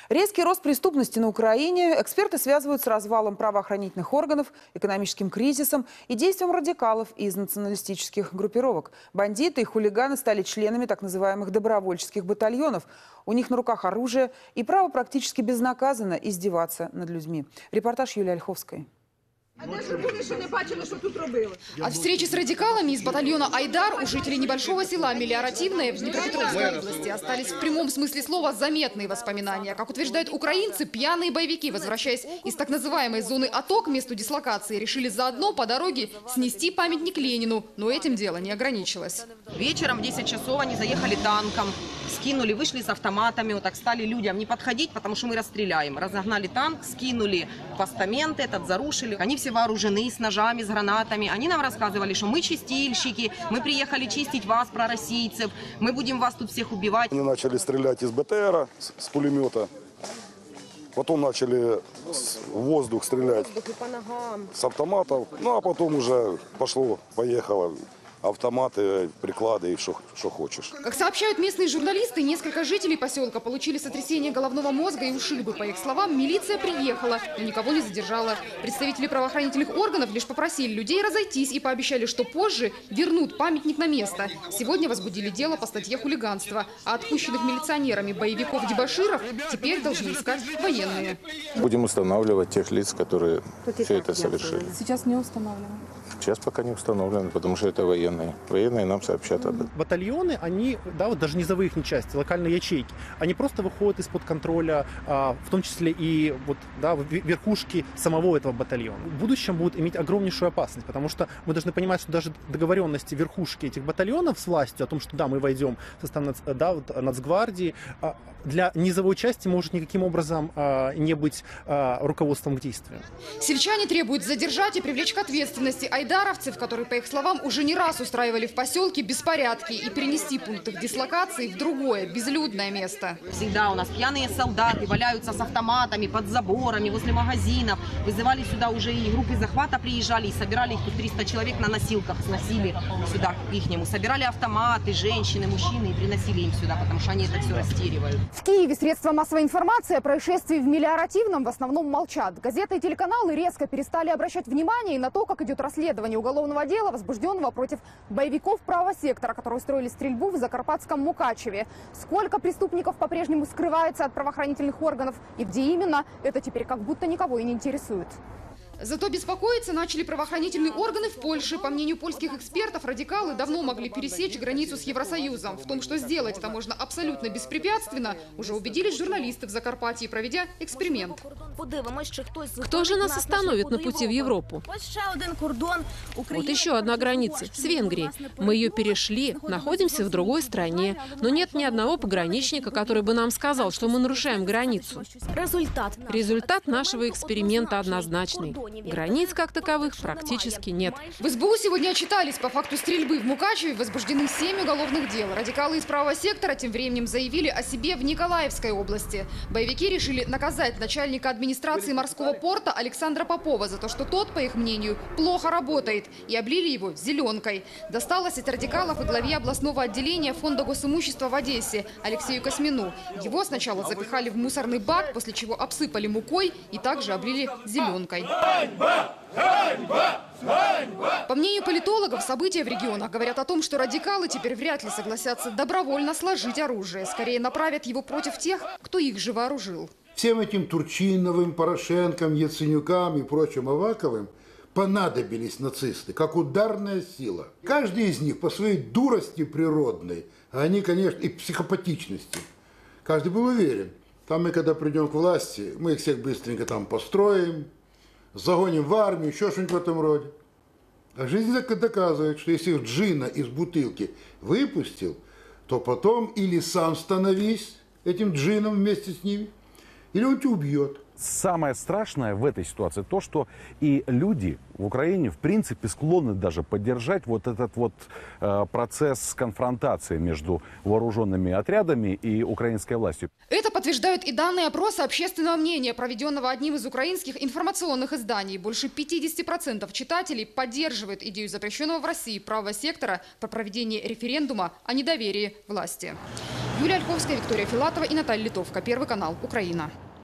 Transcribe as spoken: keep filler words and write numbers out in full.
Резкий рост преступности на Украине эксперты связывают с развалом правоохранительных органов, экономическим кризисом и действием радикалов из националистических группировок. Бандиты и хулиганы стали членами так называемых добровольческих батальонов. У них на руках оружие и право практически безнаказанно издеваться над людьми. Репортаж Юлии Ольховской. От встречи с радикалами из батальона «Айдар» у жителей небольшого села Мелиоративное в Днепропетровской области остались в прямом смысле слова заметные воспоминания. Как утверждают украинцы, пьяные боевики, возвращаясь из так называемой зоны АТО к месту дислокации, решили заодно по дороге снести памятник Ленину. Но этим дело не ограничилось. Вечером в десять часов они заехали танком, скинули, вышли с автоматами, вот так стали людям не подходить, потому что мы расстреляем. Разогнали танк, скинули постаменты, этот зарушили. Они все вооружены с ножами, с гранатами. Они нам рассказывали, что мы чистильщики, мы приехали чистить вас, пророссийцев, мы будем вас тут всех убивать. Они начали стрелять из БТРа, с пулемета. Потом начали в воздух стрелять с автоматов. Ну а потом уже пошло-поехало. Автоматы, приклады и что хочешь. Как сообщают местные журналисты, несколько жителей поселка получили сотрясение головного мозга и ушибы. По их словам, милиция приехала, но никого не задержала. Представители правоохранительных органов лишь попросили людей разойтись и пообещали, что позже вернут памятник на место. Сегодня возбудили дело по статье хулиганства. А отпущенных милиционерами боевиков-дебоширов теперь должны искать военные. Будем устанавливать тех лиц, которые все это совершили. Сейчас не установлено. Сейчас пока не установлено, потому что это военные. Военные нам сообщат об этом. Батальоны, они, да, вот даже низовые их части, локальные ячейки, они просто выходят из-под контроля, а, в том числе и вот, да, верхушки самого этого батальона. В будущем будут иметь огромнейшую опасность, потому что мы должны понимать, что даже договоренности верхушки этих батальонов с властью о том, что да, мы войдем в состав, да, вот, Нацгвардии, а, для низовой части может никаким образом а, не быть а, руководством к действию. Сельчане требуют задержать и привлечь к ответственности айдаровцев, которые, по их словам, уже не раз устраивали в поселке беспорядки, и перенести пункт их дислокации в другое, безлюдное место. Всегда у нас пьяные солдаты валяются с автоматами под заборами, возле магазинов. Вызывали сюда уже и группы захвата приезжали, и собирали их тут триста человек на носилках, сносили сюда к ихнему. Собирали автоматы, женщины, мужчины и приносили им сюда, потому что они это все растеривают. В Киеве средства массовой информации о происшествии в Мелиоративном в основном молчат. Газеты и телеканалы резко перестали обращать внимание и на то, как идет расследование уголовного дела, возбужденного против боевиков правого сектора, которые устроили стрельбу в Закарпатском Мукачеве. Сколько преступников по-прежнему скрывается от правоохранительных органов и где именно, это теперь как будто никого и не интересует. Зато беспокоиться начали правоохранительные органы в Польше. По мнению польских экспертов, радикалы давно могли пересечь границу с Евросоюзом. В том, что сделать это можно абсолютно беспрепятственно, уже убедились журналисты в Закарпатье, проведя эксперимент. Кто же нас остановит на пути в Европу? Вот еще одна граница с Венгрией. Мы ее перешли, находимся в другой стране. Но нет ни одного пограничника, который бы нам сказал, что мы нарушаем границу. Результат нашего эксперимента однозначный. Границ как таковых практически нет. В эс бэ у сегодня отчитались. По факту стрельбы в Мукачеве возбуждены семь уголовных дел. Радикалы из правого сектора тем временем заявили о себе в Николаевской области. Боевики решили наказать начальника администрации морского порта Александра Попова за то, что тот, по их мнению, плохо работает, и облили его зеленкой. Досталось от радикалов и главе областного отделения фонда госимущества в Одессе Алексею Космину. Его сначала запихали в мусорный бак, после чего обсыпали мукой и также облили зеленкой. По мнению политологов, события в регионах говорят о том, что радикалы теперь вряд ли согласятся добровольно сложить оружие. Скорее направят его против тех, кто их же вооружил. Всем этим Турчиновым, Порошенком, Яценюкам и прочим Аваковым понадобились нацисты, как ударная сила. Каждый из них по своей дурости природной, а они, конечно, и психопатичности. Каждый был уверен, там мы, когда придем к власти, мы их всех быстренько там построим, загоним в армию, еще что-нибудь в этом роде. А жизнь доказывает, что если джина из бутылки выпустил, то потом или сам становись этим джином вместе с ними, или он тебя убьет. Самое страшное в этой ситуации то, что и люди в Украине в принципе склонны даже поддержать вот этот вот э, процесс конфронтации между вооруженными отрядами и украинской властью. Это подтверждают и данные опроса общественного мнения, проведенного одним из украинских информационных изданий. Больше пятидесяти процентов читателей поддерживают идею запрещенного в России правого сектора по проведению референдума о недоверии власти. Юлия Ольховская, Виктория Филатова и Наталья Литовка. Первый канал. Украина.